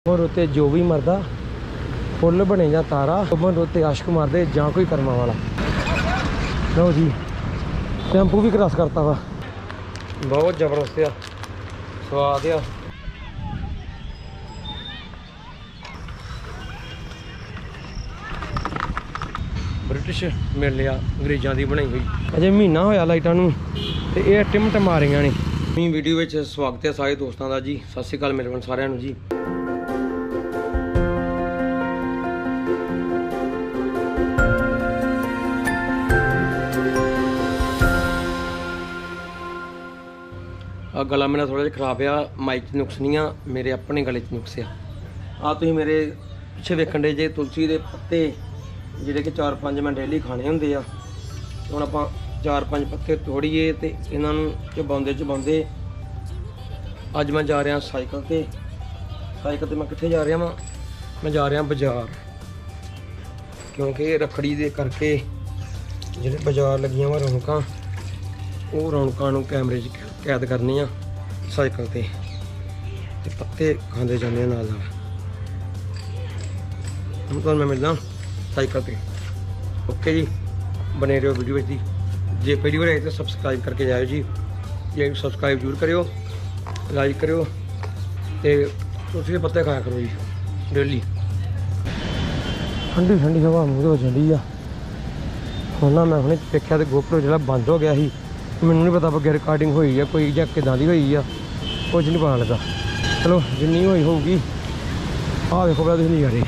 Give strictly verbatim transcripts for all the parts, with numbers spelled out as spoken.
और उत्ते जो भी मरदा फुल बने जां तारा उमर उत्ते आशक मारदे जां कोई कर्मा वाला। लो जी टैंपू भी क्रॉस करता वा, बहुत जबरदस्त आ, स्वाद आ। ब्रिटिश मिल आ अंग्रेज़ों की बनाई हुई, अजे महीना होया लाइटां नूं ते ये टिम टमा रही ने। वीडियो में स्वागत है सारे दोस्तों का जी, सत श्री अकाल मेरे सारे जी। गला मेरा थोड़ा जिहा खराब आ, माइक च नुक्स नहीं आ, मेरे अपने गले च नुक्स आ। आ तुसीं मेरे पिछे वेखण दे जे तुलसी के पत्ते जिहड़े कि चार पांच मैं डेली खाने हुंदे आ। हुण आपां चार पांच पत्ते तोड़िए ते इन्हां नूं चबाउंदे चबाउंदे अज मैं जा रहा साइकिल ते। साइकिल ते मैं कित्थे जा रहा वां, मैं जा रहा बाजार, क्योंकि रखड़ी दे करके जिहड़े बाजार लगियां वा रौनकां, वो रौनकां नूं कैमरे च कैद करनी आ साइकिल ते, ते पत्ते खांदे जांदे नाल नाल। हुण तुहानूं मैं मिलदा साइकिल पे। ओके जी, बने रहो वीडियो दी। जे पहली बार आए तो सबसक्राइब करके जाओ जी, ये सबसक्राइब जरूर करो, लाइक करो ते तुलसी के पत्ते खाया करो जी डेली। ठंडी ठंडी हवा मूँह हो जाती है। हुण ना मैं हुणे देखिया तो गोप्रो जो बंद हो गया ही, मैनूं नहीं पता बगैर रिकॉर्डिंग हुई है कोई जां किदां दी होई आ, कुछ नहीं पता लगा। चलो जिन्नी होई होगी। आ देखो बड़ा तुसीं नज़ारे,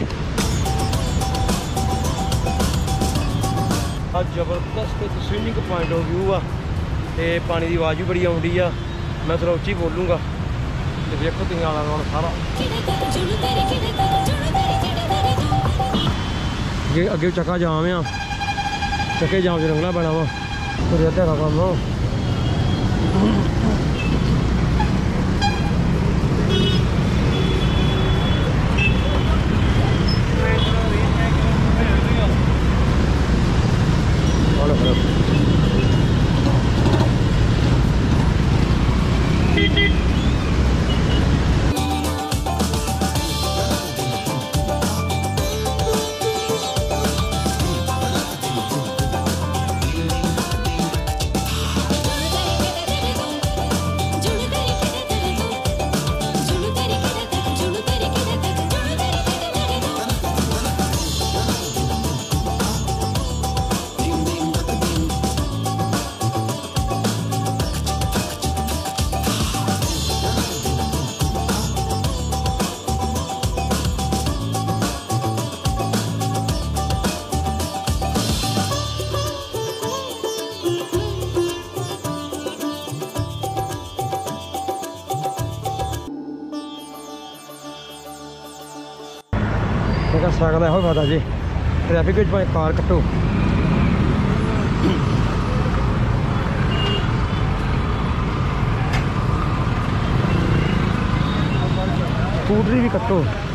आ जबरदस्त स्विमिंग पॉइंट ऑफ व्यू आ, ते पानी की आवाज़ भी बड़ी आउंदी आ। मैं थोड़ा उच्ची बोलूँगा तो देखो तुसीं आला दुआला सारा। जे अगे चक्का जाम आ, चक्के जाम च लंघना पैना वा, तुरेआ तेरा कम्म। साइकिल का यो फायदा जी, ट्रैफिक में भाई कार कट्टो। स्कूटरी भी कट्टो,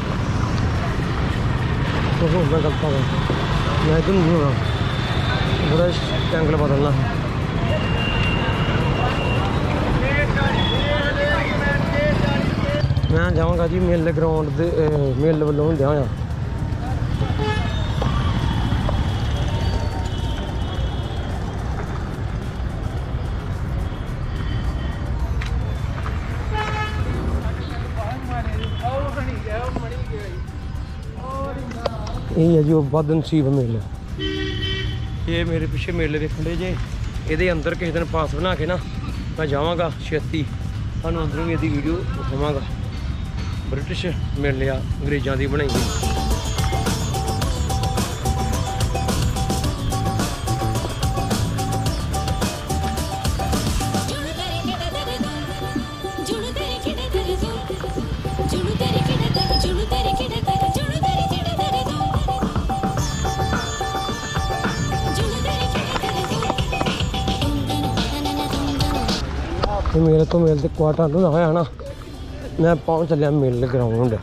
तो होगा गलत होगा। मैं इधर नहीं होगा, पूरा एंगल बदलना है। मैं जाऊँगा जी मेले ग्राउंड दे मेले वालों होंदे यही है जी वो बदनसीब मेले। ये मेरे पिछे मेले देखने दे जे, ये अंदर किसी दिन पास बना के ना मैं जावांगा छेती, थानू अंदरों भी यदि वीडियो दिखावांगा। ब्रिटिश मेले आ अंग्रेज़ों की बनाई हुई। मेरे तो मेल से क्वार्टर ना होया ना, मैं पहुंच चलिया मेल ग्राउंड।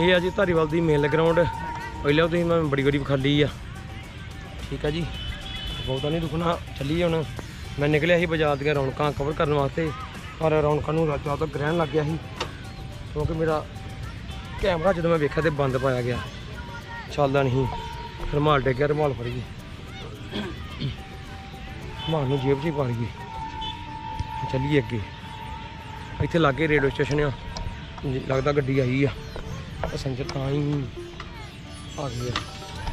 ये जी धारीवाल की मेल ग्राउंड पहले तो मैं बड़ी बड़ी खाली आ ठीक है जी बहुता नहीं रुकना चलिए हुण मैं निकलिया ही बाजार दी रौनक कवर करने वास्ते पर रौनकों ज़्यादा ग्रहण लग गया क्योंकि मेरा कैमरा जो मैं वेख्या तो बंद पाया गया चलता नहीं रुमाल डिग गया रुमाल फड़िए रुमाल में जेब च ही पा लीए चलिए अगे इतने लागे रेलवे स्टेशन आ लगता गड्डी आई आ पैसेंजर तां ही आ गई है।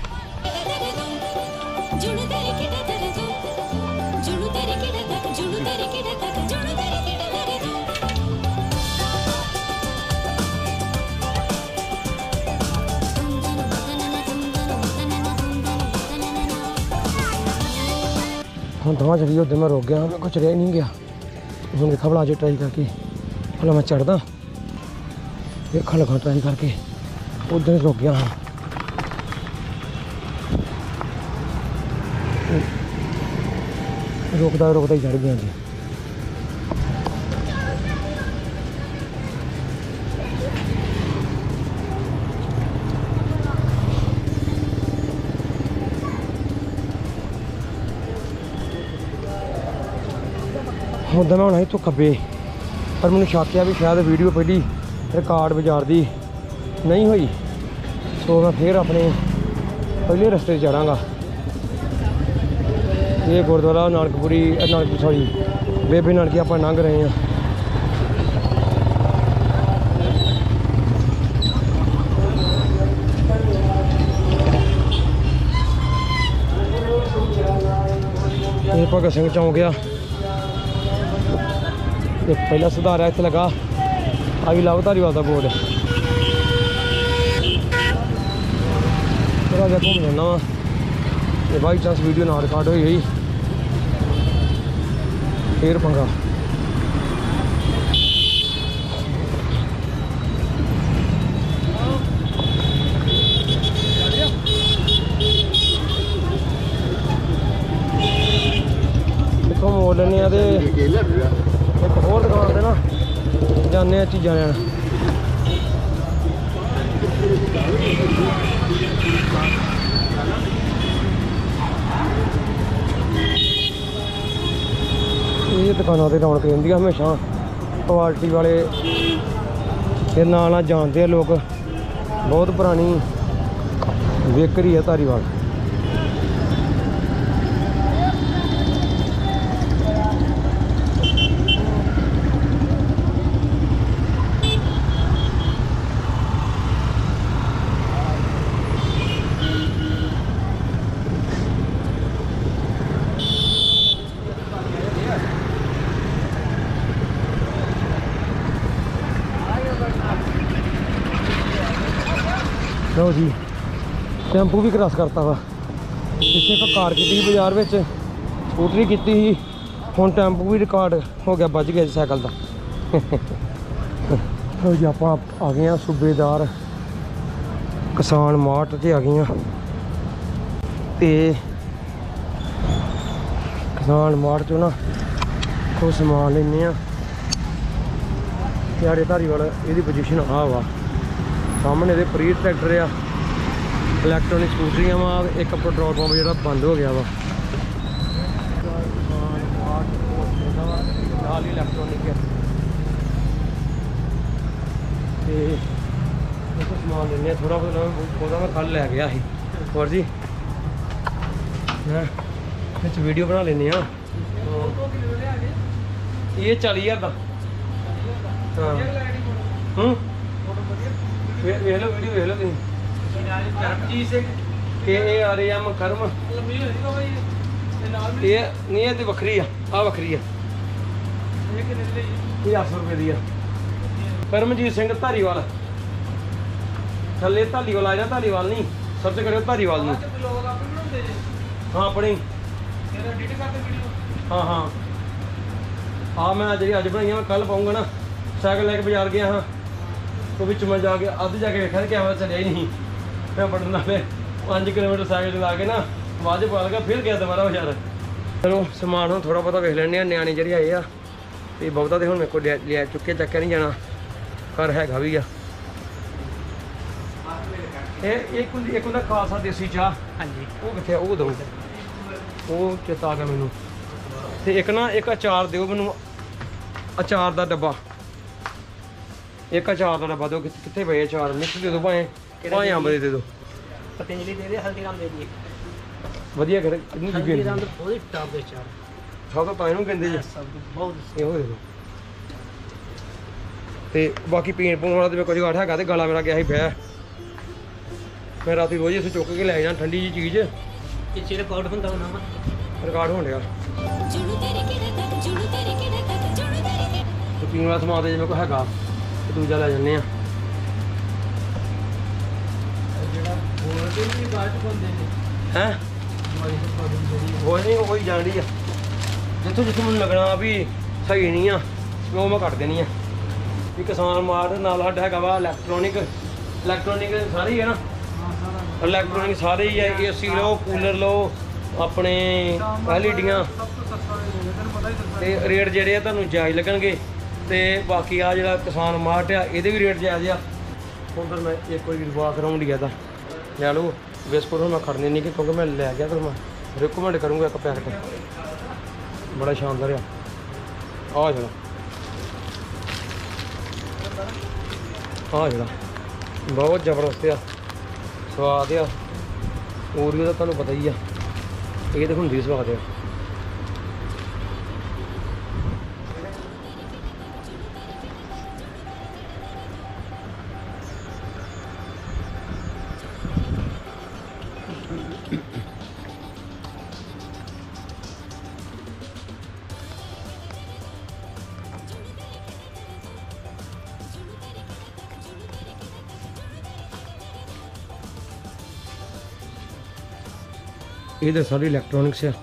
हम दवा चलिए उधर मैं रुक गया मैं कुछ रह नहीं गया हूँ देखा भला जो ट्राई करके भला मैं चढ़दा देखा लगा ट्राई करके उधर रुक गया हाँ रुकदा रुकदा ही चढ़ गया जी। उधर मैं होना तो खब्बे पर मैंने शक है भी शायद वीडियो पहली रिकॉर्ड बाजार की नहीं हुई सो मैं फिर अपने पहले रस्ते चढ़ांगा। ये गुरुद्वारा नानकपुरी नानक सॉरी बेबे नानकी आप लंघ रहे हैं। ये भगत सिंह चौंक गया पहला सुधार है इतने लगा आई लव धारीवाल का बोर्ड थोड़ा जहा घूम जाना वा बाई चांस वीडियो ना रिकॉर्ड हुई गई फिर पंगा देखो मोड़ लेने एक होर दुकान से ना जाने चीज़ा लेना ये दुकानों से रौनक रही हमेशा क्वालिटी वाले के नाल जानते हैं लोग बहुत पुरानी बेकरी है धारीवाल। लो जी टैंपू भी क्रॉस करता वा पिछले एक कार की थी बाजार में स्कूटरी की थी हुण टैंपू भी रिकॉर्ड हो गया बच गया साइकिल का। लो जी आप आ गए सूबेदार किसान मार्ट से आ गई ते किसान मार्ट चो ना कुछ समान लेने साढ़े धारीवाल ये पोजीशन आ वा सामने ये प्रीत ट्रैक्टर आ इलैक्ट्रॉनिक स्कूटरियाँ वा एक पेट्रोल पंप जो बंद हो गया वा इलैक्ट्रॉनिक है समान लेने थोड़ा बहुत मैं कल लै गया ही और जी बिच वीडियो बना लेने ये चाली हज़ार का हाँ वेख लो वीडियो वेख लो तुम के ए आर एम कर्म ये नहीं है तो वक्री आ वक्री है अठ सौ रुपये की करमजीत सिंह धारीवाल थले धालीवाल आ जाए धालीवाल नहीं सर्च करो धारीवाल नहीं हाँ अपनी हाँ हाँ हाँ मैं जी अज बनाई मैं कल पाऊँगा ना साइकिल लैके बाजार गया हाँ तो बिच मैं जाके अद्ध जाके वेखा कैमरा चलिया ही नहीं मैं बटन वाले पाँच किलोमीटर साइकिल चला के ना बाद पा लगा फिर गया दोबारा बाजार। चलो समान हम थोड़ा बहुता वेख लें न्याणे जी आए आ तो बहुता तो हम मेरे को लिया चुके चक्के नहीं जाना घर हैगा भी आ ਇਹ ਇੱਕ ਹੁੰਦੀ ਇੱਕ ਹੁੰਦਾ ਖਾਲਸਾ ਦੇਸੀ ਚਾਹ। ਹਾਂਜੀ ਉਹ ਕਿੱਥੇ ਆ? ਉਹ ਦਿਓ, ਉਹ ਚੇਤਾ ਆ ਗਿਆ ਮੈਨੂੰ। ਤੇ ਇੱਕ ਨਾ ਇੱਕ ਅਚਾਰ ਦਿਓ ਮੈਨੂੰ, ਅਚਾਰ ਦਾ ਡੱਬਾ, ਇੱਕ ਅਚਾਰ ਦਾ ਡੱਬਾ ਦਿਓ। ਕਿੱਥੇ ਪਏ ਅਚਾਰ? ਮਿਕਸ ਦੇ ਦਿਓ ਭਾਵੇਂ, ਭਾਵੇਂ ਅੰਬ ਦੇ ਦੇ ਦਿਓ। ਪਤੰਜਲੀ ਦੇ ਦੇ, ਹਲਦੀਰਾਮ ਦੇ ਦੀ। ਵਧੀਆ ਕਰ ਕਿੰਨੀ ਜੀ ਹਲਦੀਰਾਮ ਦੇ ਬਹੁਤ ਟਾਪ ਦੇ ਚਾਰ ਸਭ ਤੋਂ ਪਾਏ ਨੂੰ ਕਹਿੰਦੇ ਜੀ, ਸਭ ਤੋਂ ਬਹੁਤ ਇਹੋ ਦੇ ਦਿਓ। ਤੇ ਬਾਕੀ ਪੀਣ ਪੂਣ ਵਾਲਾ ਤੇ ਮੇਰੇ ਕੁਝ ਘੱਟ ਹੈਗਾ ਤੇ ਗਲਾ ਮੇਰਾ ਗਿਆ ਸੀ ਬਹਿ। ਮੈਂ ਰਾਤੀ ਰੋਜ਼ ਇਸ ਚੁੱਕ ਕੇ ਲੈ ਜਾਣਾ ਠੰਡੀ ਜੀ ਚੀਜ਼। ਇਹ ਚਿਹਰੇ ਕਾਊਟ ਹੁੰਦਾ ਉਹਨਾਂ ਵਾ ਰਿਕਾਰਡ ਹੋਣ ਡਿਆ। ਤੇ ਪੀਣ ਵਾਲਾ ਸਮਾਨ ਤੇ ਜਿਵੇਂ ਕੋਈ ਹੈਗਾ ਤੇ ਦੂਜਾ ਲੈ ਜਾਂਦੇ ਆ। ਜਿਹੜਾ ਹੋਰ ਦੇ ਵੀ ਬਾਅਦ ਚ ਪਾਉਂਦੇ ਨੇ ਹੈ ਕੋਈ ਨਹੀਂ, ਉਹ ਹੀ ਜਾਣਦੀ ਆ। ਜਿੱਥੋਂ ਜਿੱਥੋਂ ਮੈਨੂੰ ਲੱਗਣਾ ਵੀ ਸਹੀ ਨਹੀਂ ਆ ਉਹ ਮੈਂ ਕੱਟ ਦੇਣੀ ਆ। ਵੀ ਕਿਸਾਨ ਮਾਰਟ ਨਾਲ ਸਾਡਾ ਹੈਗਾ ਵਾ ਇਲੈਕਟ੍ਰੋਨਿਕ, ਇਲੈਕਟ੍ਰੋਨਿਕ ਸਾਰੇ ਹੀ ਹੈ ਨਾ, ਇਲੈਕਟ੍ਰੋਨਿਕ ਸਾਰੇ ਹੀ ਹੈ। ਏ ਸੀ ਲਓ, ਕੂਲਰ ਲਓ, ਆਪਣੇ ਐਲ ਈ ਡੀਆਂ ਤੇ ਰੇਟ ਜਿਹੜੇ ਆ ਤੁਹਾਨੂੰ ਜਾਇਜ਼ ਲੱਗਣਗੇ। ਤੇ ਬਾਕੀ ਆ ਜਿਹੜਾ ਕਿਸਾਨ ਮਾਰਟ ਆ ਇਹਦੇ ਵੀ ਰੇਟ ਜਾਇਜ਼ ਆ। ਉਧਰ ਮੈਂ ਇੱਕ ਵਾਰੀ ਰਿਵਾ ਕਰਾਉਣ ਗਿਆ ਤਾਂ ਲੈ ਲਓ ਬਿਸਕੁਟ। ਹੁਣ ਮੈਂ ਖੜਨੇ ਨਹੀਂ ਕਿ ਕਿਉਂਕਿ ਮੈਂ ਲੈ ਗਿਆ ਤਾਂ ਮੈਂ ਰਿਕਮੈਂਡ ਕਰੂੰਗਾ ਇੱਕ ਪੈਕਟ, ਬੜਾ ਸ਼ਾਨਦਾਰ ਆ। ਆ ਜਿਹੜਾ ਆ ਜਿਹੜਾ ਬਹੁਤ ਜ਼ਬਰਦਸਤ ਆ, ਸਵਾਦ ਆ। ਓਰੀਓ ਦਾ ਤੁਹਾਨੂੰ ਪਤਾ ਹੀ ਆ, ਇਹ ਤਾਂ ਹੁੰਦੀ ਸਵਾਦ ਆ। ਇਹ ਤਾਂ ਸਾਰੀ ਇਲੈਕਟ੍ਰੋਨਿਕਸ ਆ।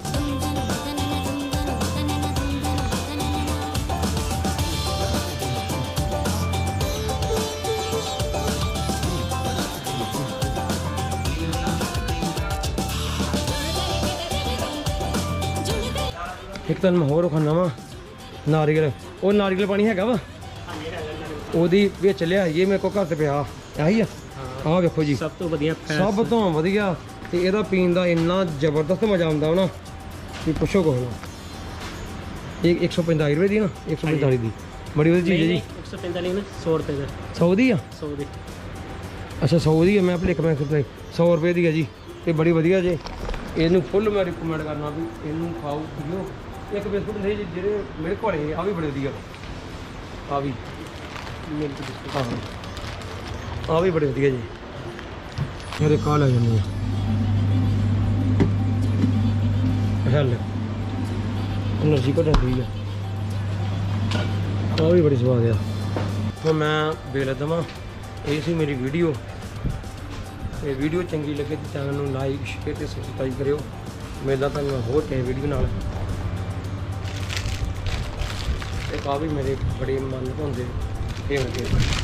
ਇੱਕ ਤਾਂ ਮੈਂ ਹੋਰ ਖਾਣਾ ਵਾ ਨਾਰੀਅਲ। ਉਹ ਨਾਰੀਅਲ ਪਾਣੀ ਹੈਗਾ ਵਾ, ਉਹਦੀ ਵਿੱਚ ਲਿਆਈਏ ਮੇਰੇ ਕੋਲ ਘਰ ਤੇ ਪਿਆ ਆਹੀ ਆ। ਆਹ ਵੇਖੋ ਜੀ, ਸਭ ਤੋਂ ਵਧੀਆ ਸਭ ਤੋਂ ਵਧੀਆ। ਤੇ ਇਹਦਾ ਪੀਣ ਦਾ ਇੰਨਾ ਜ਼ਬਰਦਸਤ ਮਜ਼ਾ ਆਉਂਦਾ ਨਾ ਕਿ ਪੁੱਛੋ ਕੁਛ ਨਾ। ਇਹ ਇੱਕ ਸੌ ਪੰਤਾਲੀ ਰੁਪਏ ਦੀ ਨਾ, ਇੱਕ ਸੌ ਪੰਤਾਲੀ ਦੀ ਬੜੀ ਵਧੀਆ ਚੀਜ਼ ਹੈ ਜੀ। ਇੱਕ ਸੌ ਪੰਤਾਲੀ ਨਾ ਸੌ ਰੁਪਏ ਦਾ। ਸੌ ਦੀ ਆ? ਸੌ ਦੀ। ਅੱਛਾ ਸੌ ਦੀ ਆ। ਮੈਂ ਭੁਲੇਖ ਮੈਂ ਸੌ ਰੁਪਏ ਦੀ ਆ ਜੀ। ਤੇ ਬੜੀ ਵਧੀਆ ਜੇ, ਇਹਨੂੰ ਫੁੱਲ ਮੈਂ ਰਿਕਮੈਂਡ ਕਰਨਾ ਵੀ ਇਹਨੂੰ ਖਾਓ ਪੀਓ। ਇੱਕ ਬਿਸਕੁਟ ਹੁੰਦੇ ਜੀ ਜਿਹੜੇ ਮੇਰੇ ਕੋਲ ਹੈ, ਆ ਵੀ ਬੜੇ ਵਧੀਆ। ਆ ਵੀ ਮਿਲਕ ਬਿਸਕੁਟ, ਹਾਂ ਆ ਵੀ ਬੜੇ ਵਧੀਆ ਜੀ। ਮੇਰੇ ਕਾਲ ਆ ਜਾਂਦੀ ਆ ਹਲ ਐਨਰਜੀ ਘਟਾਉਂਦੀ ਆ। ਆ ਵੀ ਬੜੀ ਸਵਾਦ ਆ। ਹੁਣ ਮੈਂ ਵੇਲ ਦੇਵਾਂ। ਇਹ ਸੀ ਮੇਰੀ ਵੀਡੀਓ। ਇਹ ਵੀਡੀਓ ਚੰਗੀ ਲੱਗੇ ਤਾਂ ਚੈਨਲ ਨੂੰ ਲਾਈਕ ਸ਼ੇਅਰ ਤੇ ਸਬਸਕ੍ਰਾਈਬ ਕਰਿਓ। ਮਿਲਦਾ ਤੁਹਾਨੂੰ ਹੋਰ ਕਿਸੇ ਵੀਡੀਓ ਨਾਲ। ਇੱਕ ਆ ਵੀ ਮੇਰੇ ਬੜੇ ਮਨ ਹੁੰਦੇ ਖੇਡਦੇ।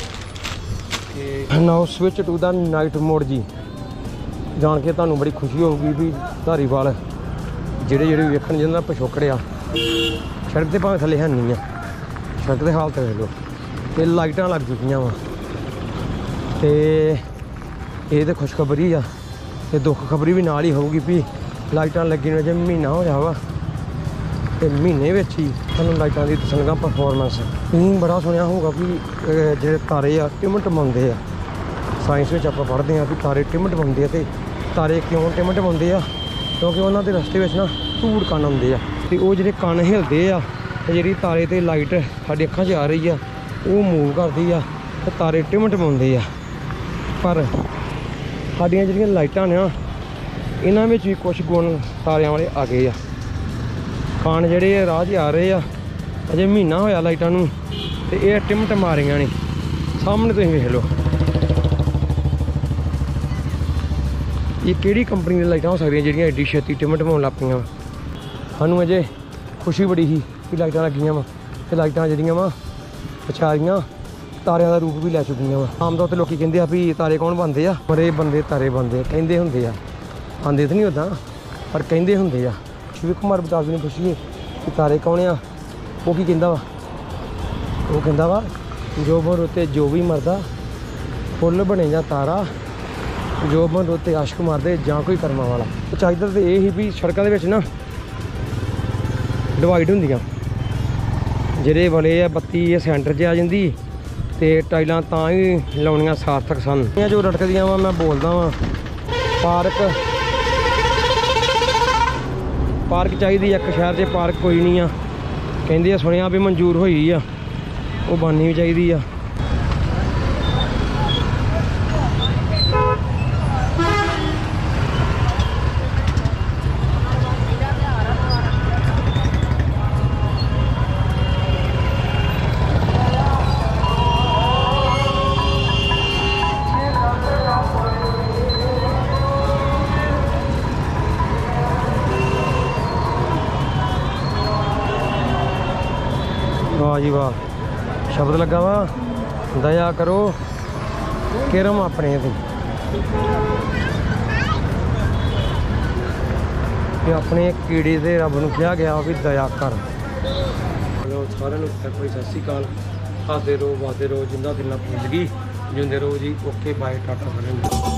ਤੇ now switch to the night mode ਜੀ। ਜਾਣ ਕੇ ਤੁਹਾਨੂੰ ਬੜੀ ਖੁਸ਼ੀ ਹੋਊਗੀ ਵੀ ਧਾਰੀਵਾਲ ਜਿਹੜੇ ਜਿਹੜੇ ਵੇਖਣ ਜਿਹਨਾਂ ਦਾ ਪਿਛੋਕੜ ਆ, ਸੜਕ ਤੇ ਭਾਵੇਂ ਥੱਲੇ ਹੈ ਨਹੀਂ ਆ, ਸੜਕ ਦੇ ਹਾਲਤ ਵੇਖ ਲਓ। ਤੇ ਲਾਈਟਾਂ ਲੱਗ ਚੁੱਕੀਆਂ ਵਾ। ਤੇ ਇਹ ਤਾਂ ਖੁਸ਼ਖਬਰੀ ਆ ਤੇ ਦੁੱਖ ਖਬਰੀ ਵੀ ਨਾਲ ਹੀ ਹੋਊਗੀ ਵੀ ਲਾਈਟਾਂ ਲੱਗੀ ਨੂੰ ਅਜੇ ਮਹੀਨਾ ਹੋ ਰਿਹਾ ਵਾ। ਤੇ ਮਹੀਨੇ ਵਿੱਚ ਹੀ ਤੁਹਾਨੂੰ ਲਾਈਟਾਂ ਦੀ ਦੱਸਣਗਾ ਪਰਫੋਰਮੈਂਸ। ਤੁਸੀਂ ਬੜਾ ਸੁਣਿਆ ਹੋਊਗਾ ਵੀ ਜਿਹੜੇ ਤਾਰੇ ਆ ਟਿਮਟਮਾਉਂਦੇ ਆ। ਸਾਇੰਸ ਵਿੱਚ ਆਪਾਂ ਪੜ੍ਹਦੇ ਹਾਂ ਵੀ ਤਾਰੇ ਟਿਮਟਮਾਉਂਦੇ ਆ। ਤੇ ਤਾਰੇ ਕਿਉਂ ਟਿਮਟਮਾਉਂਦੇ ਆ? ਕਿਉਂਕਿ ਉਹਨਾਂ ਦੇ ਰਸਤੇ ਵਿੱਚ ਨਾ ਧੂੜ ਕਣ ਆਉਂਦੇ ਆ। ਤੇ ਉਹ ਜਿਹੜੇ ਕਣ ਹਿਲਦੇ ਆ ਤੇ ਜਿਹੜੀ ਤਾਰੇ 'ਤੇ ਲਾਈਟ ਸਾਡੀ ਅੱਖਾਂ 'ਚ ਆ ਰਹੀ ਆ ਉਹ ਮੂਵ ਕਰਦੀ ਆ ਤੇ ਤਾਰੇ ਟਿਮਟਮਾਉਂਦੇ ਆ। ਪਰ ਸਾਡੀਆਂ ਜਿਹੜੀਆਂ ਲਾਈਟਾਂ ਨੇ ਇਹਨਾਂ ਵਿੱਚ ਵੀ ਕੁਝ ਗੁਣ ਤਾਰਿਆਂ ਵਾਲੇ ਆ ਗਏ ਆ। ਕਣ ਜਿਹੜੇ ਰਾਹ 'ਚ ਆ ਰਹੇ ਆ, ਅਜੇ ਮਹੀਨਾ ਹੋਇਆ ਲਾਈਟਾਂ ਨੂੰ ਤੇ ਇਹ ਟਿਮਟਮਾ ਰਹੀਆਂ ਨੇ। ਸਾਹਮਣੇ ਤੁਸੀਂ ਵੇਖ ਲਓ। ਇਹ ਕਿਹੜੀ ਕੰਪਨੀ ਦੀਆਂ ਲਾਈਟਾਂ ਹੋ ਸਕਦੀਆਂ ਜਿਹੜੀਆਂ ਐਡੀ ਛੇਤੀ ਟਿਮਟਮਾਉਣ ਲੱਗ ਪਈਆਂ? ਸਾਨੂੰ ਅਜੇ ਖੁਸ਼ੀ ਬੜੀ ਸੀ ਕਿ ਲਾਈਟਾਂ ਲੱਗੀਆਂ ਵਾ। ਤੇ ਲਾਈਟਾਂ ਜਿਹੜੀਆਂ ਵਾ ਵਿਚਾਰੀਆਂ ਤਾਰਿਆਂ ਦਾ ਰੂਪ ਵੀ ਲੈ ਚੁੱਕੀਆਂ ਵਾ। ਆਮ ਤੌਰ 'ਤੇ ਲੋਕ ਕਹਿੰਦੇ ਆ ਵੀ ਤਾਰੇ ਕੌਣ ਬਣਦੇ ਆ? ਪਰ ਇਹ ਬੰਦੇ ਤਾਰੇ ਬਣਦੇ ਕਹਿੰਦੇ ਹੁੰਦੇ ਆ। ਆਉਂਦੇ ਤਾਂ ਨਹੀਂ ਉੱਦਾਂ, ਪਰ ਕਹਿੰਦੇ ਹੁੰਦੇ ਆ। ਸ਼ਿਵ ਕੁਮਾਰ ਬਤਾਸ ਨੂੰ ਪੁੱਛੀਏ ਕਿ ਤਾਰੇ ਕੌਣ ਆ? ਉਹ ਕੀ ਕਹਿੰਦਾ ਵਾ? ਉਹ ਕਹਿੰਦਾ ਵਾ ਜੋ ਬਰ ਉੱਤੇ ਜੋ ਵੀ ਮਰਦਾ ਫੁੱਲ ਬਣੇ ਜਾਂ ਤਾਰਾ ਜੋ ਬੰਦ ਉੱਤੇ ਆਸ਼ਕ ਮਾਰਦੇ ਜਾਂ ਕੋਈ ਕਰਮਾਂ ਵਾਲਾ। ਉਹ ਚਾਹੀਦਾ ਤਾਂ ਇਹ ਹੀ ਵੀ ਸੜਕਾਂ ਦੇ ਵਿੱਚ ਨਾ ਡਿਵਾਈਡ ਹੁੰਦੀਆਂ, ਜਿਹੜੇ ਵਾਲੇ ਆ ਬੱਤੀ ਇਹ ਸੈਂਟਰ 'ਚ ਆ ਜਾਂਦੀ ਤੇ ਟਾਈਲਾਂ ਤਾਂ ਹੀ ਲਾਉਣੀਆਂ ਸਾਰਥਕ ਸਨ। ਇਹ ਜੋ ਰੜਕਦੀਆਂ ਵਾ ਮੈਂ ਬੋਲਦਾ ਵਾਂ ਪਾਰਕ ਪਾਰਕ ਚਾਹੀਦੀ ਇੱਕ ਸ਼ਹਿਰ 'ਚ ਪਾਰਕ ਕੋਈ ਨਹੀਂ ਆ, ਕਹਿੰਦੇ ਆ ਸੁਣਿਆ ਵੀ ਮਨਜ਼ੂਰ ਹੋਈ ਆ, ਉਹ ਬਣਨੀ ਵੀ ਚਾਹੀਦੀ ਆ। वाह जी वाह, शब्द लगा वा दया करो किरम अपने ते अपने कीड़े से रब नूं कहा गया भी दया कर। चलो सारे कोई सत श्री अकाल, हसते रहो वसते रहो, जिंदा दिल जिंदगी जिंदे रहो जी। ओके बाय टाटा सारे।